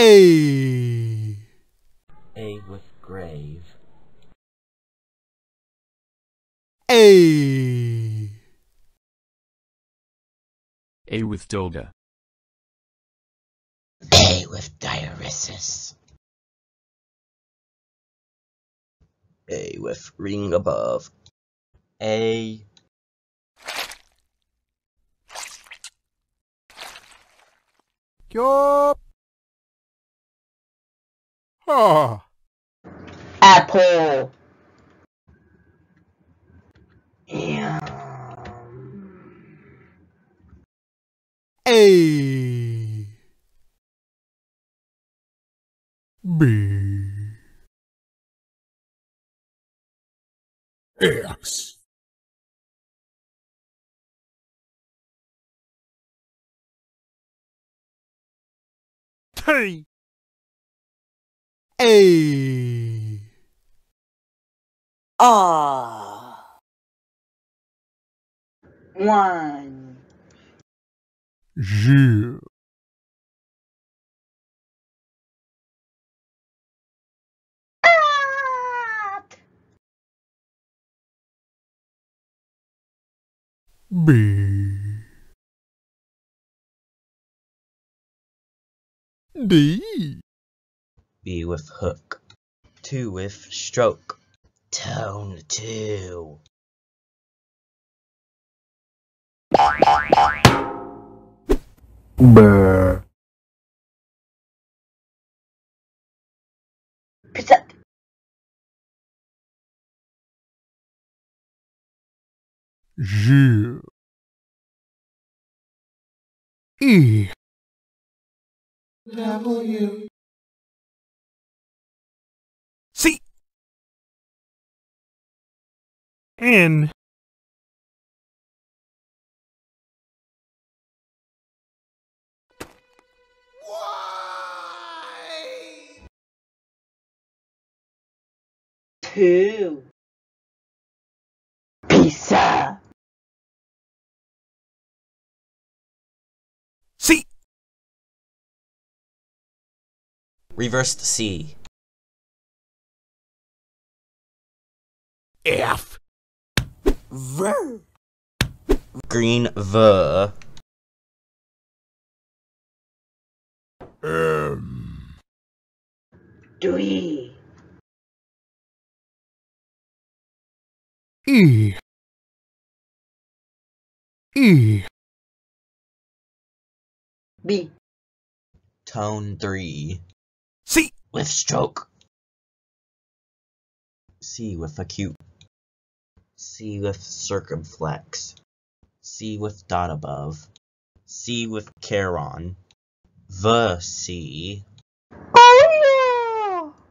A. A with grave. A. A with toga. A with diuresis. A with ring above. A. Yup. Ah. Apple. A. B. X. T. A. Ah. 1. G. At. B. D. B with hook. 2 with stroke. Tone 2. B. Pizza. G. E. W. C. N. Why? 2. Pizza. C. Reversed C. F. Ver. Green V. M. 3. E. E. B. Tone 3. C. With stroke. C with acute. C with circumflex. C with dot above. C with charon. The C. Oh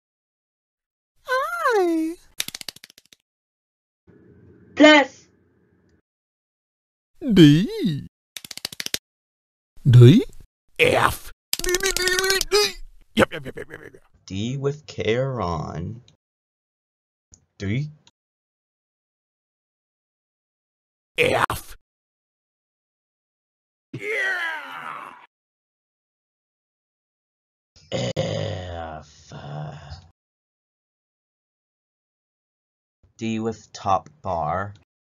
I. yeah. Plus. D. D. F. D. D. D. D. D. Yep. D with charon. 3. F. Yeah. F. D with top bar.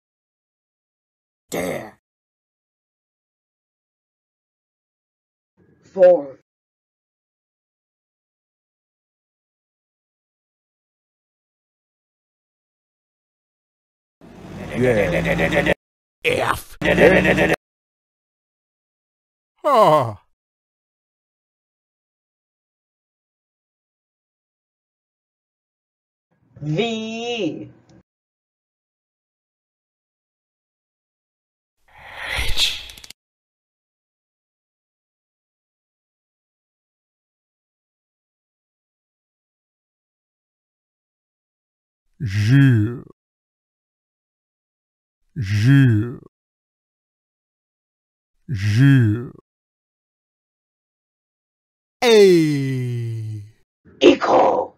There. 4. F. Ah. V. H. G. G. G. A. Equal.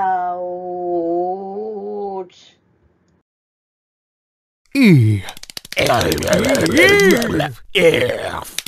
Ouch. E. F.